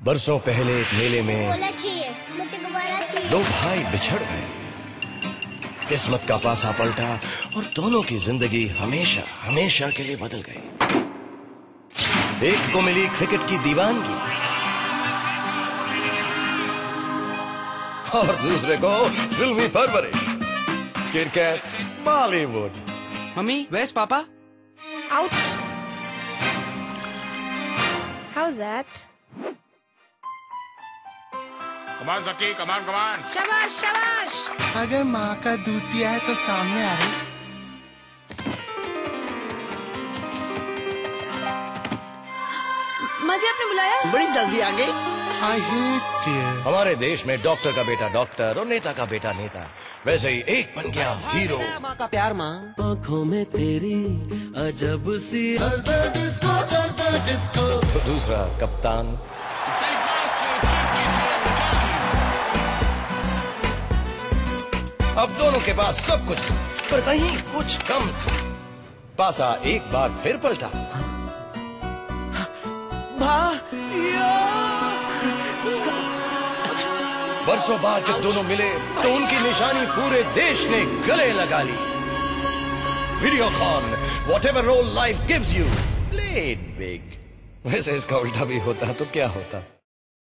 बरसों पहले एक मेले में मुझे गुब्बारा चाहिए। दो भाई बिछड़ गए। किस्मत का पासा पलटा और दोनों की जिंदगी हमेशा हमेशा के लिए बदल गई। एक को मिली क्रिकेट की दीवानगी और दूसरे को फिल्मी परवरिश। Cricket Bollywood. Mummy, where's Papa? Out. How's that? Come on सकी, कमान कमान। शाबाश शाबाश। अगर माँ का दूध पिया है तो सामने आ रही। माँ जी आपने बुलाया? बड़ी जल्दी आ गई। I hate tears. हमारे देश में डॉक्टर का बेटा डॉक्टर और नेता का बेटा नेता, वैसे ही एक बन गया हीरो। माँ का प्यार माँ। आँखों में तेरी अजब सी डिस्को डिस्को। तो दूसरा कप्तान। अब दोनों के पास सब कुछ था, पर कहीं कुछ कम था। पासा एक बार फिर पलटा। वर्षों बाद जब दोनों मिले तो उनकी निशानी पूरे देश ने गले लगा ली। Videocon, whatever role life gives you, play it big। वैसे इसका उल्टा भी होता तो क्या होता।